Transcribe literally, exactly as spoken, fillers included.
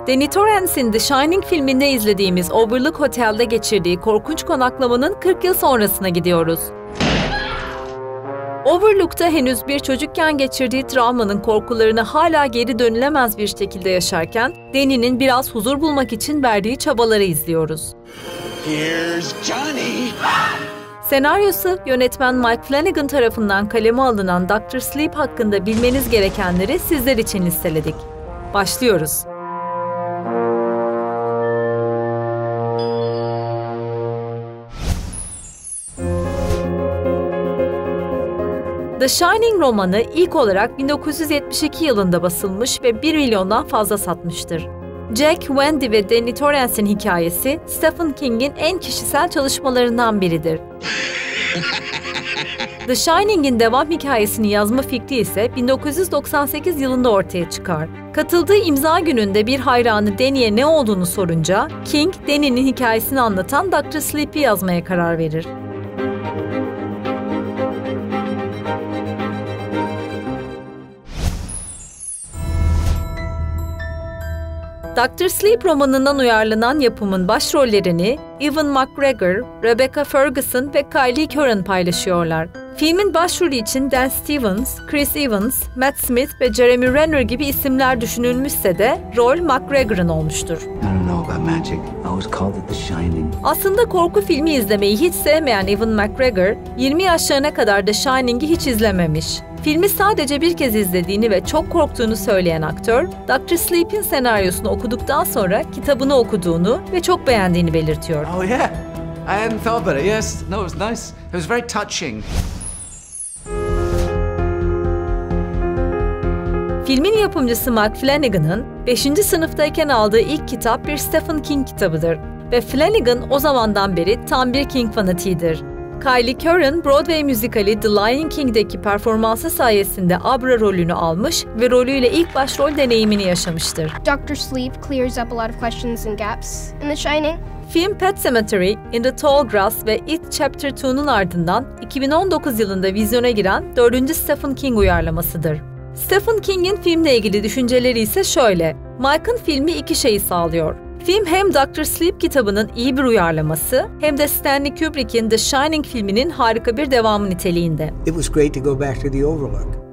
Danny Torrance'in The Shining filminde izlediğimiz Overlook Hotel'de geçirdiği korkunç konaklamanın kırk yıl sonrasına gidiyoruz. Overlook'ta henüz bir çocukken geçirdiği travmanın korkularını hala geri dönülemez bir şekilde yaşarken, Danny'nin biraz huzur bulmak için verdiği çabaları izliyoruz. Here's Johnny. Senaryosu, yönetmen Mike Flanagan tarafından kaleme alınan doktor Sleep hakkında bilmeniz gerekenleri sizler için listeledik. Başlıyoruz. The Shining romanı ilk olarak bin dokuz yüz yetmiş iki yılında basılmış ve bir milyondan fazla satmıştır. Jack, Wendy ve Danny Torrance'in hikayesi Stephen King'in en kişisel çalışmalarından biridir. The Shining'in devam hikayesini yazma fikri ise bin dokuz yüz doksan sekiz yılında ortaya çıkar. Katıldığı imza gününde bir hayranı Danny'e ne olduğunu sorunca, King, Danny'nin hikayesini anlatan doktor Sleep'i yazmaya karar verir. doktor Sleep romanından uyarlanan yapımın başrollerini Ewan McGregor, Rebecca Ferguson ve Kylie Curran paylaşıyorlar. Filmin başrolü için Dan Stevens, Chris Evans, Matt Smith ve Jeremy Renner gibi isimler düşünülmüşse de rol McGregor'ın olmuştur. Aslında korku filmi izlemeyi hiç sevmeyen Ewan McGregor, yirmi yaşlarına kadar The Shining'i hiç izlememiş. Filmi sadece bir kez izlediğini ve çok korktuğunu söyleyen aktör, doktor Sleep'in senaryosunu okuduktan sonra kitabını okuduğunu ve çok beğendiğini belirtiyor. Oh yeah, I hadn't thought about it. Yes, no, it was nice. It was very touching. Filmin yapımcısı Mike Flanagan'ın beşinci sınıftayken aldığı ilk kitap bir Stephen King kitabıdır ve Flanagan o zamandan beri tam bir King fanatiğidir. Kylie Curran, Broadway müzikali The Lion King'deki performansı sayesinde Abra rolünü almış ve rolüyle ilk başrol deneyimini yaşamıştır. doktor Sleep clears up a lot of questions and gaps in The Shining. Film Pet Sematary, In the Tall Grass ve It Chapter iki'nun ardından iki bin on dokuz yılında vizyona giren dördüncü Stephen King uyarlamasıdır. Stephen King'in filmle ilgili düşünceleri ise şöyle: Mike'ın filmi iki şeyi sağlıyor. Film hem doktor Sleep kitabının iyi bir uyarlaması hem de Stanley Kubrick'in The Shining filminin harika bir devamı niteliğinde. It was great to go back to the Overlook.